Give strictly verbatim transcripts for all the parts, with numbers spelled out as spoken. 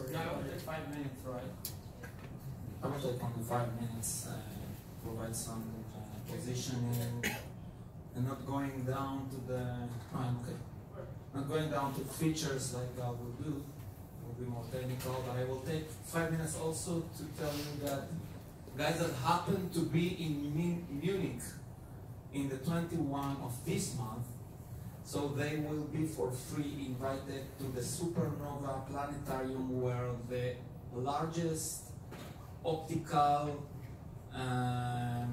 No, I will take five minutes, right? I will take only five minutes, uh, provide some uh, positioning, and not going down to the, oh, okay. Not going down to features like I will do. It will be more technical, but I will take five minutes also to tell you that guys that happen to be in Munich in the twenty-first of this month, so they will be for free invited to the Supernova Planetarium, where the largest optical um,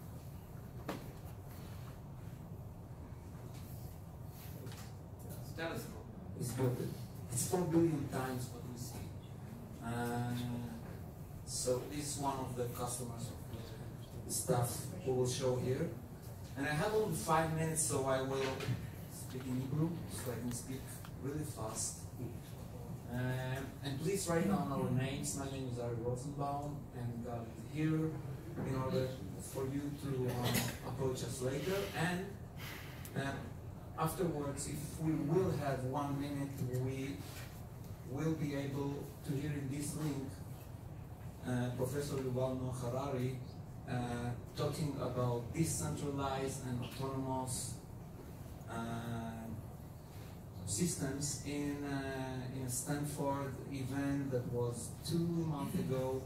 Telescope. is built. It's four billion times what we see. Uh, so this is one of the customers of the stuff we will show here. And I have only five minutes, so I will speak in Hebrew, so I can speak really fast. Um, and please write down our names. My name is Ari Rosenbaum, and God is here in order for you to um, approach us later. And um, afterwards, if we will have one minute, we will be able to hear in this link uh, Professor Yuval Noah Harari uh, talking about decentralized and autonomous uh, systems in, uh, in a Stanford event that was two months ago.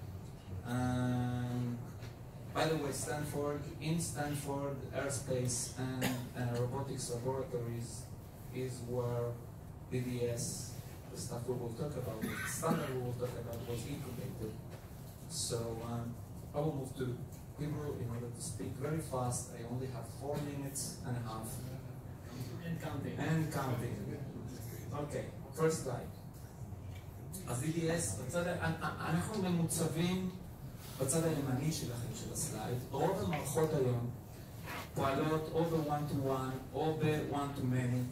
Um, by the way, Stanford, in Stanford Aerospace and uh, Robotics Laboratories is where D D S, the stuff we will talk about, the standard we will talk about, was incubated. So um, I will move to Hebrew in order to speak very fast. I only have four minutes and a half. And counting. And counting. Okay, first slide. אז D D S, בצד, אנחנו ממוצבים בצד הימני שלכם של הסלייד. רוב המערכות היום פועלות או ב-one to one או ב-one to many.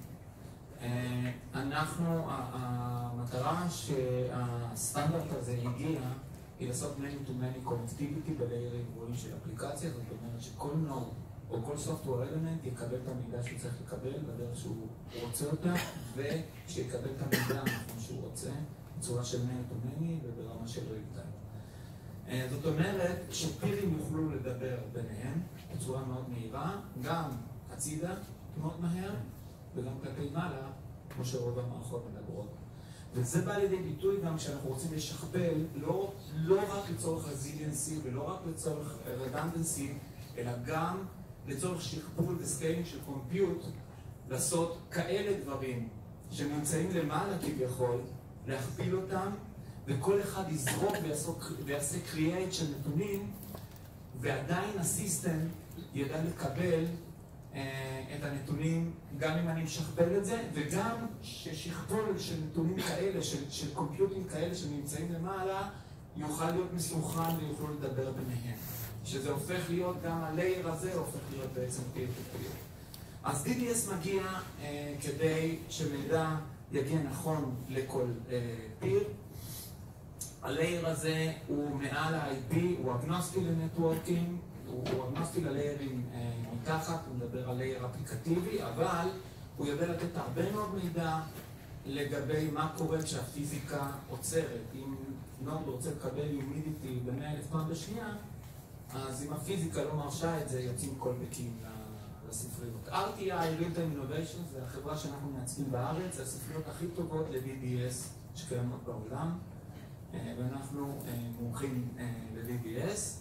אנחנו, המטרה שהסטנדרט הזה הגיע היא לעשות many to many connectivity בליירים גבוהים של אפליקציה. זאת אומרת שכל נוד או כל software element יקבל את המידע שהוא צריך לקבל בדרך שהוא רוצה אותה, ושיקבל את המידע כמו שהוא רוצה בצורה של many to many וברמה של real-time. זאת אומרת שפירים יוכלו לדבר ביניהם בצורה מאוד מהירה, גם הצידה מאוד מהר וגם כלפי מעלה, כמו שרוב המערכות מדברות. וזה בא לידי ביטוי גם כשאנחנו רוצים לשכפל, לא, לא רק לצורך resiliency ולא רק לצורך redundancy, אלא גם לצורך שכפול וסקיילינג של קומפיוט, לעשות כאלה דברים שנמצאים למעלה כביכול, להכפיל אותם, וכל אחד יזרוק ויעשה קריאייט של נתונים, ועדיין הסיסטם ידע לקבל את הנתונים, גם אם אני משכפל את זה, וגם ששכפול של נתונים כאלה, של, של קומפיוטים כאלה שנמצאים למעלה, יוכל להיות מסוכן ויוכלו לדבר ביניהם. שזה הופך להיות, גם הלייר הזה הופך להיות בעצם פיר טו פיר. אז D D S מגיע אה, כדי שמידע יגיע נכון לכל אה, פיר. הלייר הזה הוא מעל ה-איי פי, הוא אגנוסטי לנטוורקינג, הוא אגנוסטי לליירים אה, מתחת, הוא מדבר על לייר אפליקטיבי, אבל הוא יודע לתת הרבה מאוד מידע לגבי מה קורה כשהפיזיקה עוצרת. אם נוד רוצה לקבל יומידיטי ב-מאה אלף פעם בשנייה, אז אם הפיזיקה לא מרשה את זה, יוצאים קולבקים לספריות. אר טי איי, Real-Time Innovation, זה החברה שאנחנו מייצגים בארץ, זה הספריות הכי טובות ל-D D S שקיימות בעולם, ואנחנו מומחים ל-D D S.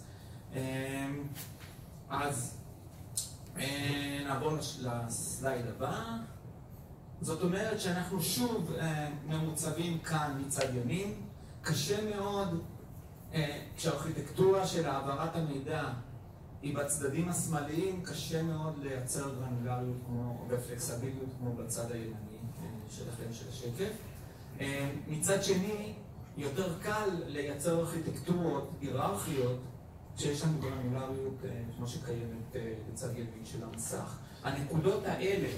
אז נעבור לסלייד הבא. זאת אומרת שאנחנו שוב ממוצבים כאן מצד ימין. קשה מאוד כשהארכיטקטורה של העברת המידע היא בצדדים השמאליים, קשה מאוד לייצר גרנולריות ופלקסביליות כמו בצד הימני שלכם של השקף. מצד שני, יותר קל לייצר ארכיטקטורות היררכיות כשיש לנו גרנולריות כמו שקיימת בצד ימין של המסך. הנקודות האלה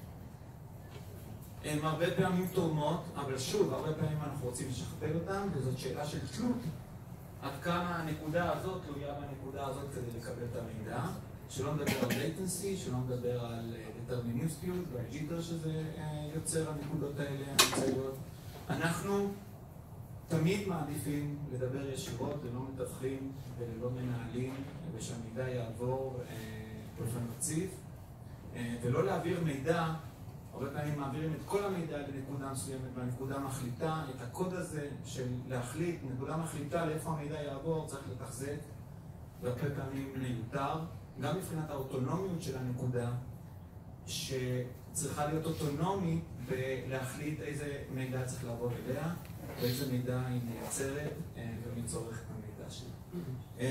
הן הרבה פעמים תורמות, אבל שוב, הרבה פעמים אנחנו רוצים לשכפל אותן, וזאת שאלה של תלות. עד כמה הנקודה הזאת תלויה בנקודה הזאת כדי לקבל את המידע, שלא מדבר על latency, שלא מדבר על deterministיות ועל jitter שזה יוצר הנקודות האלה הנמצאיות. אנחנו תמיד מעדיפים לדבר ישירות ללא מתווכים וללא מנהלים, ושהמידע יעבור באופן רציף, ולא להעביר מידע. הרבה פעמים מעבירים את כל המידע לנקודה מסוימת, והנקודה מחליטה את הקוד הזה של להחליט, נקודה מחליטה לאיפה המידע יעבור, צריך לתחזק, והרבה פעמים מיותר. גם מבחינת האוטונומיות של הנקודה, שצריכה להיות אוטונומית בלהחליט איזה מידע צריך לעבור אליה, ואיזה מידע היא מייצרת ומי צורך את המידע שלה.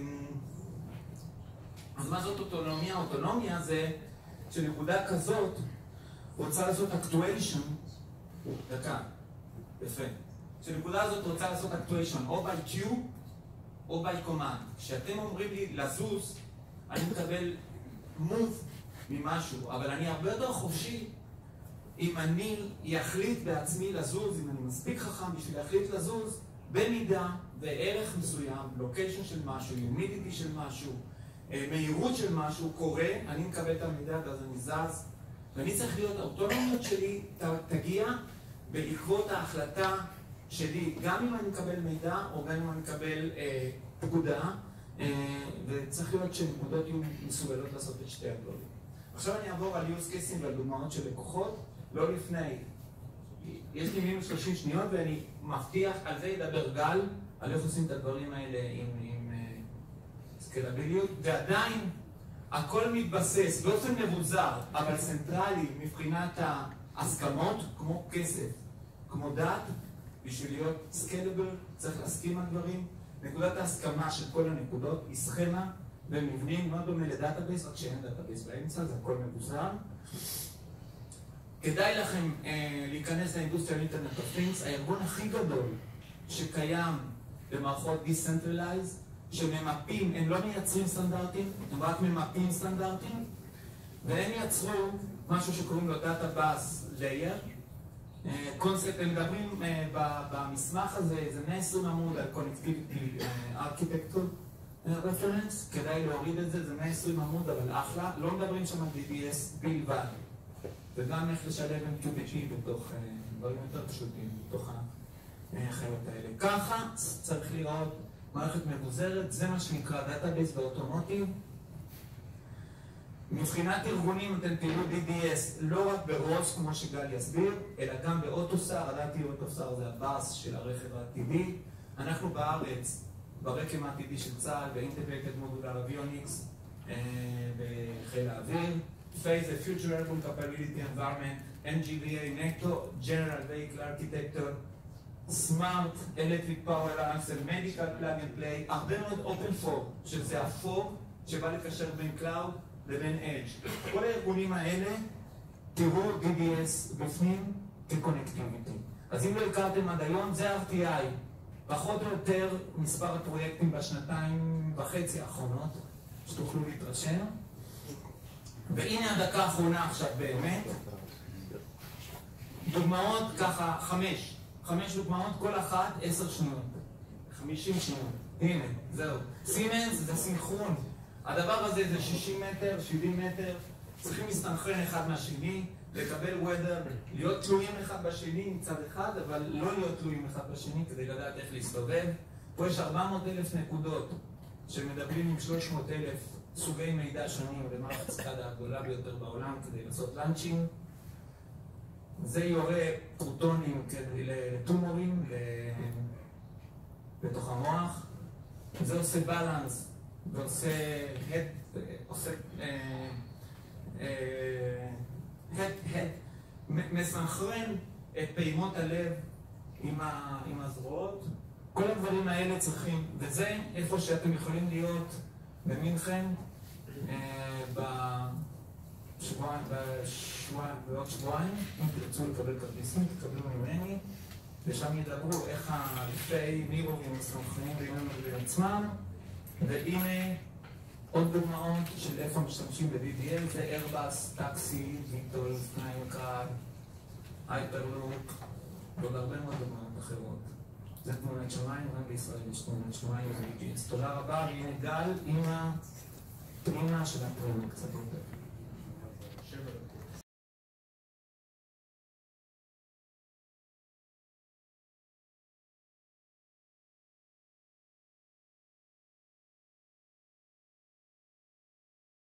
אז מה זאת אוטונומיה? אוטונומיה זה שנקודה כזאת רוצה לעשות אקטואשן, דקה, יפה. שנקודה הזאת רוצה לעשות אקטואשן או by Q או by command. כשאתם אומרים לי לזוז, אני מקבל move ממשהו, אבל אני הרבה יותר חופשי אם אני יחליט בעצמי לזוז, אם אני מספיק חכם בשביל להחליט לזוז, במידה וערך מסוים, לוקיישן של משהו, יומידיטי של משהו, מהירות של משהו קורה, אני מקבל את המידע ואז אני זז, ואני צריך להיות, האוטונומיות שלי תגיע בעקבות ההחלטה שלי, גם אם אני מקבל מידע או גם אם אני מקבל אה, פקודה, אה, וצריך להיות שנקודות יהיו מסוגלות לעשות את שתי הדברים. עכשיו אני אעבור על use cases ועל דוגמאות של לקוחות, לא לפני. יש לי מינוס שלושים שניות ואני מבטיח, על זה ידבר גל, על איך עושים את הדברים האלה עם, עם uh, סקלביליות, ועדיין הכל מתבסס באופן מבוזר, אבל סנטרלי מבחינת ההסכמות, כמו כסף, כמו דת, בשביל להיות סקלבל, צריך להסכים על דברים. נקודת ההסכמה של כל הנקודות היא סכמה ומבנים, לא דומה לדאטאבייס, רק שאין דאטאבייס באמצע, זה הכל מבוזר. כדאי לכם אה, להיכנס לאינדוסטריאל אינטרנט אוף תינגס, הארגון הכי גדול שקיים במערכות Decentralized, שממפים, הם לא מייצרים סטנדרטים, הם רק ממפים סטנדרטים, והם יצרו משהו שקוראים לו Database Layer. קונספט, הם מדברים במסמך הזה, זה מאה ועשרים עמוד על Connectivity Architecture Reference, כדאי להוריד את זה, זה מאה ועשרים עמוד, אבל אחלה, לא מדברים שם על די בי אס בלבד, וגם איך לשלב עם קיו פי ג'י בתוך דברים יותר פשוטים, בתוך החיות האלה. ככה צריך לראות מערכת מבוזרת, זה מה שנקרא Database באוטומוטיב. מבחינת ארגונים אתם תראו די די אס לא רק ברוס כמו שגל יסביר, אלא גם באוטוסר, עדיין אוטוסר זה הבאס של הרכב העתידי. אנחנו בארץ, ברקם העתידי של צה"ל, באינטגרטד מודולר אביוניקס, בחיל האוויר, פייס זה Future Airborne Capability Environment, אן ג'י וי איי, נטו, General Vehicle Architecture, Smart, Electric Power Alliance, Medical Plug and Play, הרבה מאוד Open פור, שזה הפור שבא לקשר בין Cloud לבין Edge. כל הארגונים האלה, תראו די בי אס בפנים כקונקטיביטי. אז אם לא הכרתם עד היום, זה אר טי איי. פחות או יותר מספר הפרויקטים בשנתיים וחצי האחרונות, שתוכלו להתרשם. והנה הדקה האחרונה עכשיו באמת. דוגמאות ככה, חמש. חמש דוגמאות, כל אחת עשר שניות. חמישים שניות. הנה, זהו. סימנס זה סינכרון. הדבר הזה זה שישים מטר, שבעים מטר, צריכים להסתנכרן אחד מהשני, לקבל weather, להיות תלויים אחד בשני מצד אחד, אבל לא להיות תלויים אחד בשני כדי לדעת איך להסתובב. פה יש ארבע מאות אלף נקודות שמדברים עם שלוש מאות אלף סוגי מידע שונים במערכת סקאדה הגדולה ביותר בעולם כדי לעשות לאנצ'ינג. זה יורה פרוטונים לטומורים בתוך המוח. זה עושה בלנס. ועושה הד, עושה הד, הד, מסנכרן את פעימות הלב עם הזרועות. כל הדברים האלה צריכים, וזה איפה שאתם יכולים להיות במינכן בשבועיים, בעוד שבועיים, אם תרצו לקבל כרטיסים, תקבלו ממני, ושם ידברו איך הלפי מירובים מסנכרנים בינם לבין עצמם. והנה עוד דוגמאות של איפה משתמשים ב-די די אל, זה איירבאס, טקסי, ויטול, נייקרד, הייפרלופ, ועוד הרבה מאוד דוגמאות אחרות. זה תמונת שמיים, גם בישראל יש תמונת שמיים ו-די די אס. תודה רבה, והנה גל עם הפנימה של הפרימה קצת יותר.